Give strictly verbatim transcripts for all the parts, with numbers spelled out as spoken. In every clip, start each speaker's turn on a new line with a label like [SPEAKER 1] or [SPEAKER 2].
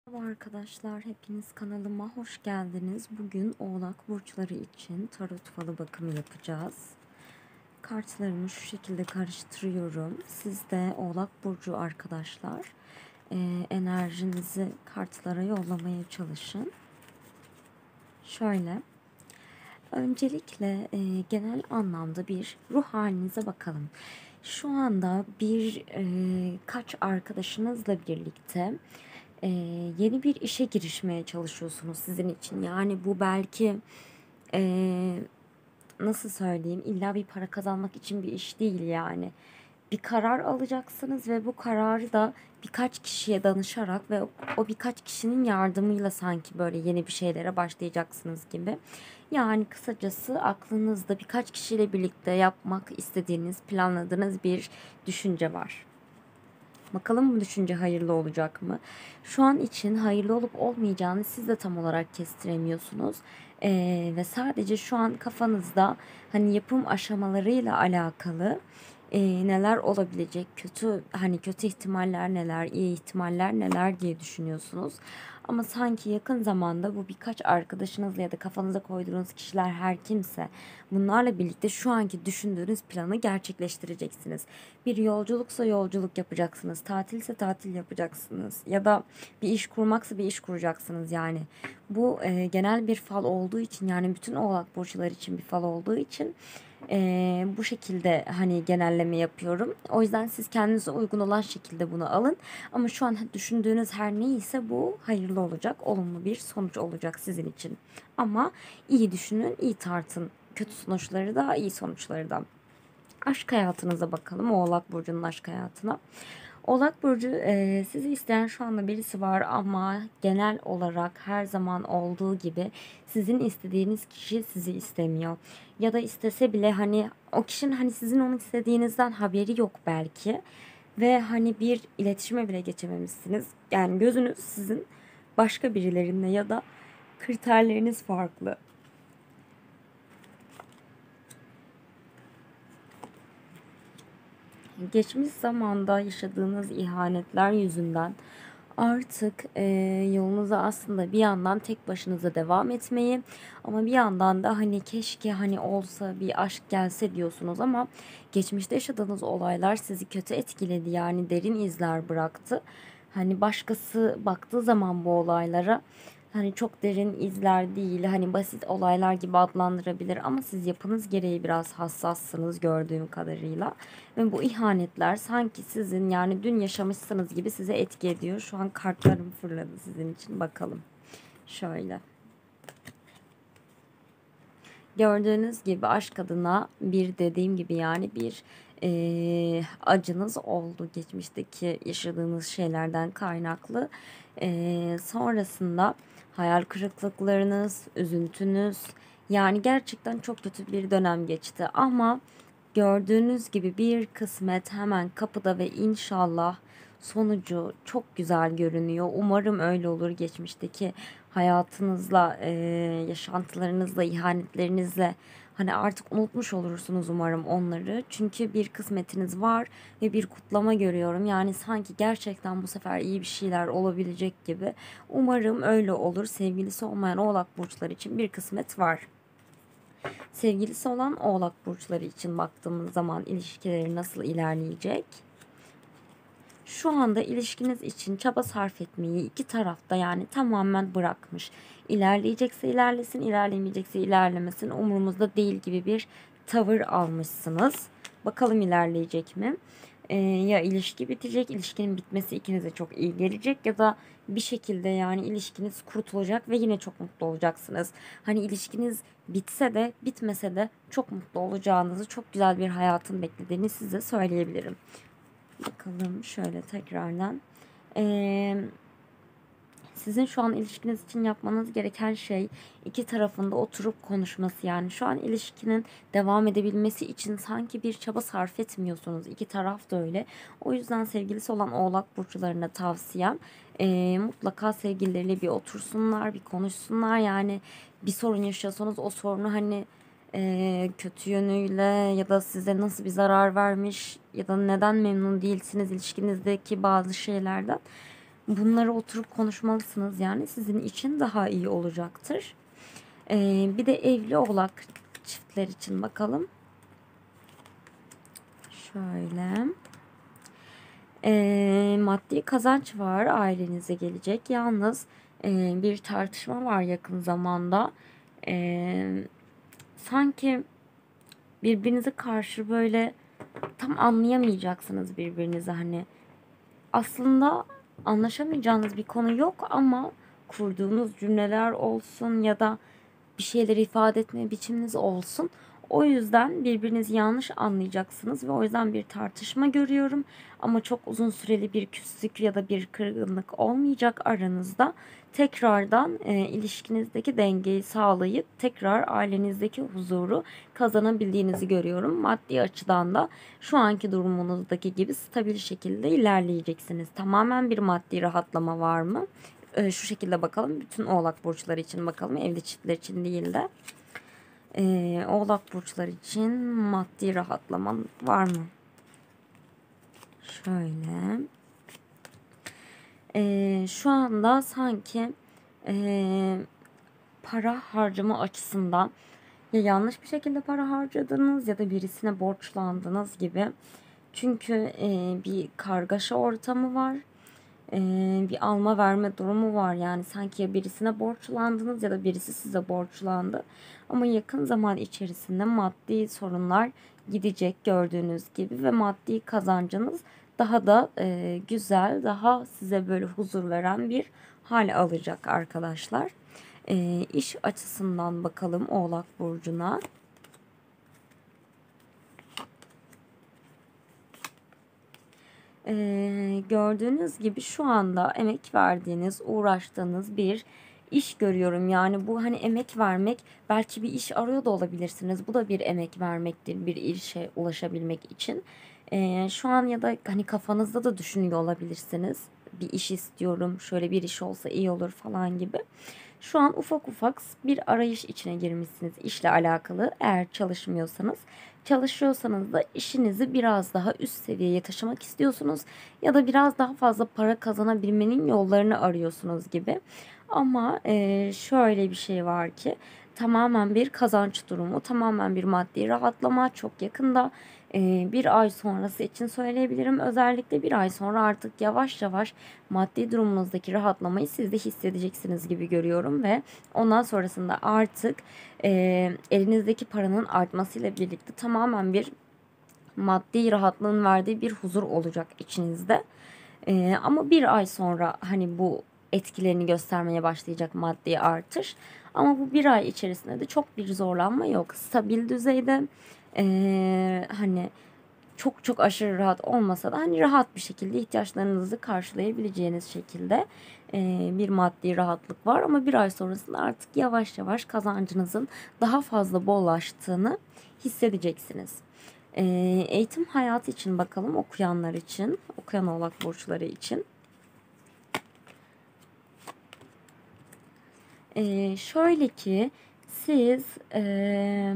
[SPEAKER 1] Merhaba arkadaşlar, hepiniz kanalıma hoş geldiniz. Bugün Oğlak burçları için tarot falı bakımı yapacağız. Kartlarımı şu şekilde karıştırıyorum. Siz de Oğlak burcu arkadaşlar, e, enerjinizi kartlara yollamaya çalışın. Şöyle, öncelikle e, genel anlamda bir ruh halinize bakalım. Şu anda bir e, kaç arkadaşınızla birlikte e, yeni bir işe girişmeye çalışıyorsunuz sizin için. Yani bu belki e, nasıl söyleyeyim, illa bir para kazanmak için bir iş değil yani. Bir karar alacaksınız ve bu kararı da birkaç kişiye danışarak ve o birkaç kişinin yardımıyla sanki böyle yeni bir şeylere başlayacaksınız gibi. Yani kısacası aklınızda birkaç kişiyle birlikte yapmak istediğiniz, planladığınız bir düşünce var. Bakalım bu düşünce hayırlı olacak mı? Şu an için hayırlı olup olmayacağını siz de tam olarak kestiremiyorsunuz. Ee, ve sadece şu an kafanızda hani yapım aşamalarıyla alakalı e, neler olabilecek, kötü hani kötü ihtimaller neler, iyi ihtimaller neler diye düşünüyorsunuz. Ama sanki yakın zamanda bu birkaç arkadaşınızla ya da kafanıza koyduğunuz kişiler her kimse bunlarla birlikte şu anki düşündüğünüz planı gerçekleştireceksiniz. Bir yolculuksa yolculuk yapacaksınız, tatilse tatil yapacaksınız ya da bir iş kurmaksa bir iş kuracaksınız yani. Bu e, genel bir fal olduğu için, yani bütün oğlak burçları için bir fal olduğu için e, bu şekilde hani genelleme yapıyorum. O yüzden siz kendinize uygun olan şekilde bunu alın. Ama şu an düşündüğünüz her neyse bu hayırlı olacak, olumlu bir sonuç olacak sizin için. Ama iyi düşünün, iyi tartın. Kötü sonuçları da, iyi sonuçları da. Aşk hayatınıza bakalım. Oğlak Burcu'nun aşk hayatına. Oğlak Burcu, e, sizi isteyen şu anda birisi var ama genel olarak her zaman olduğu gibi sizin istediğiniz kişi sizi istemiyor. Ya da istese bile hani o kişinin hani sizin onu istediğinizden haberi yok belki. Ve hani bir iletişime bile geçememişsiniz. Yani gözünüz sizin başka birilerinde ya da kriterleriniz farklı. Geçmiş zamanda yaşadığınız ihanetler yüzünden artık e, yolunuza aslında bir yandan tek başınıza devam etmeyi, ama bir yandan da hani keşke hani olsa bir aşk gelse diyorsunuz, ama geçmişte yaşadığınız olaylar sizi kötü etkiledi, yani derin izler bıraktı. Hani başkası baktığı zaman bu olaylara hani çok derin izler değil, hani basit olaylar gibi adlandırabilir, ama siz yapınız gereği biraz hassassınız gördüğüm kadarıyla. Ve bu ihanetler sanki sizin, yani dün yaşamışsınız gibi size etki ediyor. Şu an kartlarım fırladı sizin için, bakalım. Şöyle. Gördüğünüz gibi aşk adına bir, dediğim gibi yani bir eee, acınız oldu geçmişteki yaşadığınız şeylerden kaynaklı. Eee, sonrasında hayal kırıklıklarınız, üzüntünüz, yani gerçekten çok kötü bir dönem geçti, ama gördüğünüz gibi bir kısmet hemen kapıda ve inşallah sonucu çok güzel görünüyor. Umarım öyle olur. Geçmişteki hayatınızla, e, yaşantılarınızla, ihanetlerinizle hani artık unutmuş olursunuz umarım onları. Çünkü bir kısmetiniz var ve bir kutlama görüyorum. Yani sanki gerçekten bu sefer iyi bir şeyler olabilecek gibi. Umarım öyle olur. Sevgilisi olmayan oğlak burçları için bir kısmet var. Sevgilisi olan oğlak burçları için baktığımız zaman ilişkileri nasıl ilerleyecek? Şu anda ilişkiniz için çaba sarf etmeyi iki tarafta yani tamamen bırakmış. İlerleyecekse ilerlesin, ilerlemeyecekse ilerlemesin, umurumuzda değil gibi bir tavır almışsınız. Bakalım ilerleyecek mi? Ee, ya ilişki bitecek, ilişkinin bitmesi ikinize çok iyi gelecek, ya da bir şekilde yani ilişkiniz kurtulacak ve yine çok mutlu olacaksınız. Hani ilişkiniz bitse de bitmese de çok mutlu olacağınızı, çok güzel bir hayatın beklediğini size söyleyebilirim. Bakalım şöyle tekrardan. Ee, Sizin şu an ilişkiniz için yapmanız gereken şey iki tarafında oturup konuşması. Yani şu an ilişkinin devam edebilmesi için sanki bir çaba sarf etmiyorsunuz. İki taraf da öyle. O yüzden sevgilisi olan oğlak burçlarına tavsiyem e, mutlaka sevgilileriyle bir otursunlar, bir konuşsunlar. Yani bir sorun yaşıyorsanız o sorunu hani e, kötü yönüyle ya da size nasıl bir zarar vermiş ya da neden memnun değilsiniz ilişkinizdeki bazı şeylerden, Bunları oturup konuşmalısınız, yani sizin için daha iyi olacaktır. Ee, bir de evli oğlak çiftler için bakalım. Şöyle. Ee, maddi kazanç var, ailenize gelecek. Yalnız e, bir tartışma var yakın zamanda. Ee, sanki birbirinize karşı böyle tam anlayamayacaksınız birbirinizi. Hani aslında anlaşamayacağınız bir konu yok ama kurduğunuz cümleler olsun ya da bir şeyleri ifade etme biçiminiz olsun. O yüzden birbirinizi yanlış anlayacaksınız ve o yüzden bir tartışma görüyorum. Ama çok uzun süreli bir küslük ya da bir kırgınlık olmayacak aranızda. Tekrardan e, ilişkinizdeki dengeyi sağlayıp tekrar ailenizdeki huzuru kazanabildiğinizi görüyorum. Maddi açıdan da şu anki durumunuzdaki gibi stabil şekilde ilerleyeceksiniz. Tamamen bir maddi rahatlama var mı? E, şu şekilde bakalım. Bütün oğlak burçları için bakalım. Evli çiftler için değil de. E, oğlak burçları için maddi rahatlama var mı? Şöyle. E, şu anda sanki e, para harcama açısından ya yanlış bir şekilde para harcadınız ya da birisine borçlandınız gibi. Çünkü e, bir kargaşa ortamı var. E, bir alma verme durumu var. Yani sanki ya birisine borçlandınız ya da birisi size borçlandı. Ama yakın zaman içerisinde maddi sorunlar gidecek gördüğünüz gibi ve maddi kazancınız daha da e, güzel, daha size böyle huzur veren bir hal alacak arkadaşlar. E, iş açısından bakalım Oğlak Burcu'na. Ee, gördüğünüz gibi şu anda emek verdiğiniz, uğraştığınız bir iş görüyorum. Yani bu hani emek vermek, belki bir iş arıyor da olabilirsiniz. Bu da bir emek vermektir, bir işe ulaşabilmek için. Ee, şu an ya da hani kafanızda da düşünüyor olabilirsiniz. Bir iş istiyorum, şöyle bir iş olsa iyi olur falan gibi. Şu an ufak ufak bir arayış içine girmişsiniz işle alakalı. Eğer çalışmıyorsanız, çalışıyorsanız da işinizi biraz daha üst seviyeye taşımak istiyorsunuz ya da biraz daha fazla para kazanabilmenin yollarını arıyorsunuz gibi. Ama e, şöyle bir şey var ki tamamen bir kazanç durumu, tamamen bir maddi rahatlama çok yakında. E, bir ay sonrası için söyleyebilirim. Özellikle bir ay sonra artık yavaş yavaş maddi durumunuzdaki rahatlamayı siz de hissedeceksiniz gibi görüyorum ve ondan sonrasında artık e, elinizdeki paranın artmasıyla birlikte tamamen bir maddi rahatlığın verdiği bir huzur olacak içinizde. E, ama bir ay sonra hani bu etkilerini göstermeye başlayacak maddi artış. Ama bu bir ay içerisinde de çok bir zorlanma yok. Stabil düzeyde e, hani çok çok aşırı rahat olmasa da hani rahat bir şekilde ihtiyaçlarınızı karşılayabileceğiniz şekilde e, bir maddi rahatlık var. Ama bir ay sonrasında artık yavaş yavaş kazancınızın daha fazla bollaştığını hissedeceksiniz. E, eğitim hayatı için bakalım okuyanlar için, okuyan oğlak burçları için. E, şöyle ki siz e,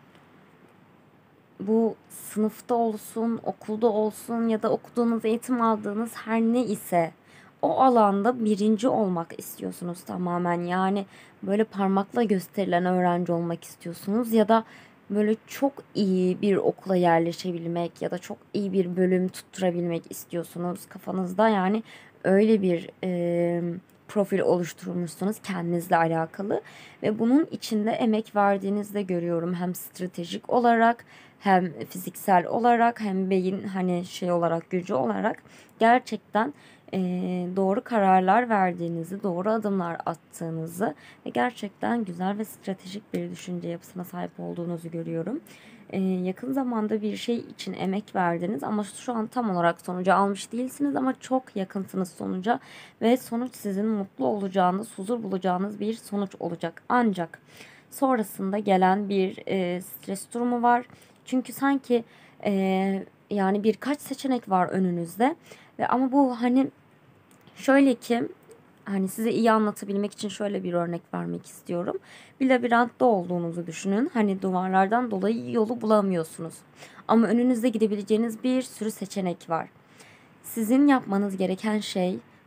[SPEAKER 1] bu sınıfta olsun, okulda olsun ya da okuduğunuz, eğitim aldığınız her ne ise o alanda birinci olmak istiyorsunuz tamamen. Yani böyle parmakla gösterilen öğrenci olmak istiyorsunuz ya da böyle çok iyi bir okula yerleşebilmek ya da çok iyi bir bölüm tutturabilmek istiyorsunuz kafanızda. Yani öyle bir e, profil oluşturmuşsunuz kendinizle alakalı ve bunun içinde emek verdiğinizi de görüyorum. Hem stratejik olarak hem fiziksel olarak hem beyin hani şey olarak gücü olarak gerçekten e, doğru kararlar verdiğinizi, doğru adımlar attığınızı ve gerçekten güzel ve stratejik bir düşünce yapısına sahip olduğunuzu görüyorum. E, yakın zamanda bir şey için emek verdiniz ama şu an tam olarak sonucu almış değilsiniz ama çok yakınsınız sonuca ve sonuç sizin mutlu olacağınız, huzur bulacağınız bir sonuç olacak. Ancak sonrasında gelen bir e, stres durumu var. Çünkü sanki e, yani birkaç seçenek var önünüzde ve ama bu hani şöyle ki hani size iyi anlatabilmek için şöyle bir örnek vermek istiyorum. Bir labirentte olduğunuzu düşünün. Hani duvarlardan dolayı yolu bulamıyorsunuz. Ama önünüzde gidebileceğiniz bir sürü seçenek var. Sizin yapmanız gereken şey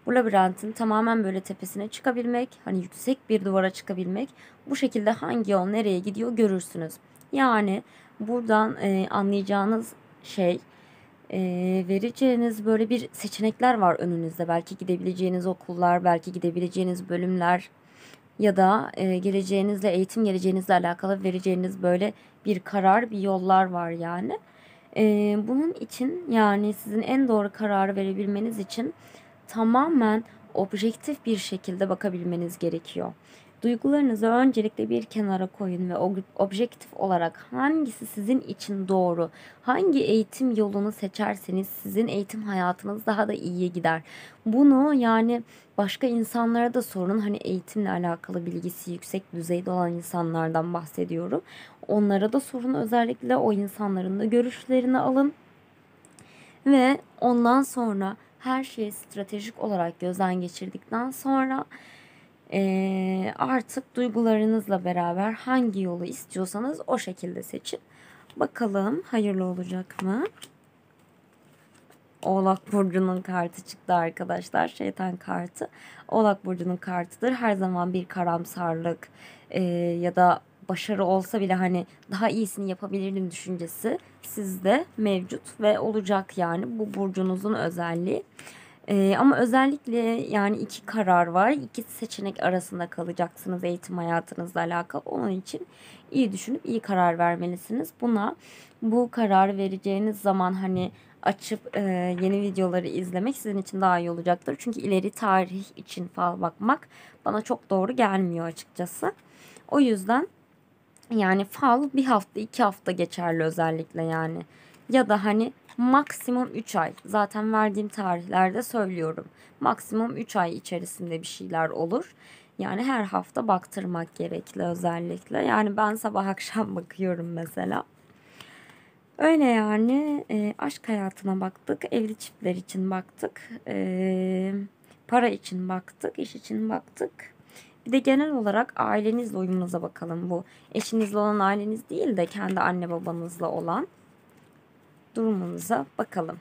[SPEAKER 1] Bu labirentin tamamen böyle tepesine çıkabilmek, hani yüksek bir duvara çıkabilmek. Bu şekilde hangi yol nereye gidiyor görürsünüz. Yani buradan e, anlayacağınız şey, e, vereceğiniz böyle bir seçenekler var önünüzde. Belki gidebileceğiniz okullar, belki gidebileceğiniz bölümler ya da e, geleceğinizle, eğitim geleceğinizle alakalı vereceğiniz böyle bir karar, bir yollar var yani. E, bunun için, yani sizin en doğru kararı verebilmeniz için tamamen objektif bir şekilde bakabilmeniz gerekiyor. Duygularınızı öncelikle bir kenara koyun ve objektif olarak hangisi sizin için doğru, hangi eğitim yolunu seçerseniz sizin eğitim hayatınız daha da iyiye gider. Bunu yani başka insanlara da sorun. Hani eğitimle alakalı bilgisi yüksek düzeyde olan insanlardan bahsediyorum. Onlara da sorun, özellikle o insanların da görüşlerini alın. Ve ondan sonra her şeyi stratejik olarak gözden geçirdikten sonra eee, artık duygularınızla beraber hangi yolu istiyorsanız o şekilde seçin. Bakalım hayırlı olacak mı? Oğlak Burcu'nun kartı çıktı arkadaşlar. Şeytan kartı. Oğlak Burcu'nun kartıdır. Her zaman bir karamsarlık eee, ya da başarı olsa bile hani daha iyisini yapabilirim düşüncesi sizde mevcut ve olacak, yani bu burcunuzun özelliği. Ee, ama özellikle yani iki karar var. İki seçenek arasında kalacaksınız eğitim hayatınızla alakalı. Onun için iyi düşünüp iyi karar vermelisiniz. Buna bu kararı vereceğiniz zaman hani açıp e, yeni videoları izlemek sizin için daha iyi olacaktır. Çünkü ileri tarih için fal bakmak bana çok doğru gelmiyor açıkçası. O yüzden yani fal bir hafta iki hafta geçerli özellikle yani. Ya da hani maksimum üç ay. Zaten verdiğim tarihlerde söylüyorum. Maksimum üç ay içerisinde bir şeyler olur. Yani her hafta baktırmak gerekli özellikle. Yani ben sabah akşam bakıyorum mesela. Öyle yani. E, aşk hayatına baktık. Evli çiftler için baktık. E, para için baktık. İş için baktık. Bir de genel olarak ailenizle uyumunuza bakalım. Bu eşinizle olan aileniz değil de kendi anne babanızla olan durumunuza bakalım.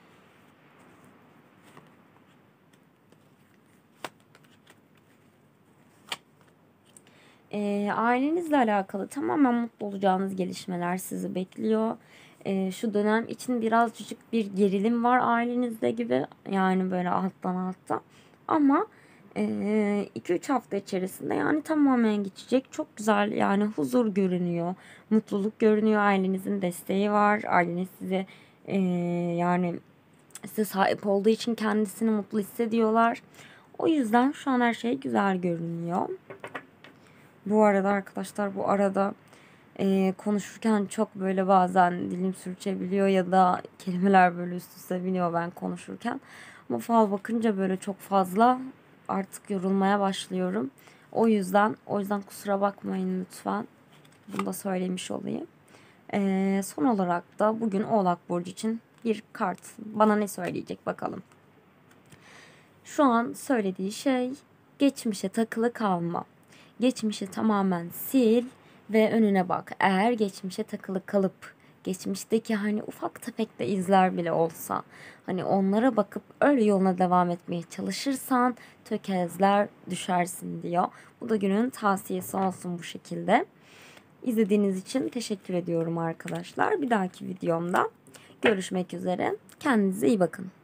[SPEAKER 1] E, ailenizle alakalı tamamen mutlu olacağınız gelişmeler sizi bekliyor. E, şu dönem için birazcık bir gerilim var ailenizde gibi. Yani böyle alttan alttan. Ama iki üç hafta içerisinde yani tamamen geçecek. Çok güzel yani, huzur görünüyor. Mutluluk görünüyor. Ailenizin desteği var. Aileniz size e, yani size sahip olduğu için kendisini mutlu hissediyorlar. O yüzden şu an her şey güzel görünüyor. Bu arada arkadaşlar, bu arada e, konuşurken çok böyle bazen dilim sürçebiliyor ya da kelimeler böyle üst üste biniyor ben konuşurken. Ama fal bakınca böyle çok fazla artık yorulmaya başlıyorum. O yüzden o yüzden kusura bakmayın lütfen. Bunu da söylemiş olayım. E, son olarak da bugün Oğlak Burcu için bir kart bana ne söyleyecek bakalım. Şu an söylediği şey, geçmişe takılı kalma. Geçmişi tamamen sil ve önüne bak. Eğer geçmişe takılı kalıp geçmişteki hani ufak tefek de izler bile olsa hani onlara bakıp öyle yoluna devam etmeye çalışırsan tökezler, düşersin diyor. Bu da günün tavsiyesi olsun bu şekilde. İzlediğiniz için teşekkür ediyorum arkadaşlar. Bir dahaki videomda görüşmek üzere. Kendinize iyi bakın.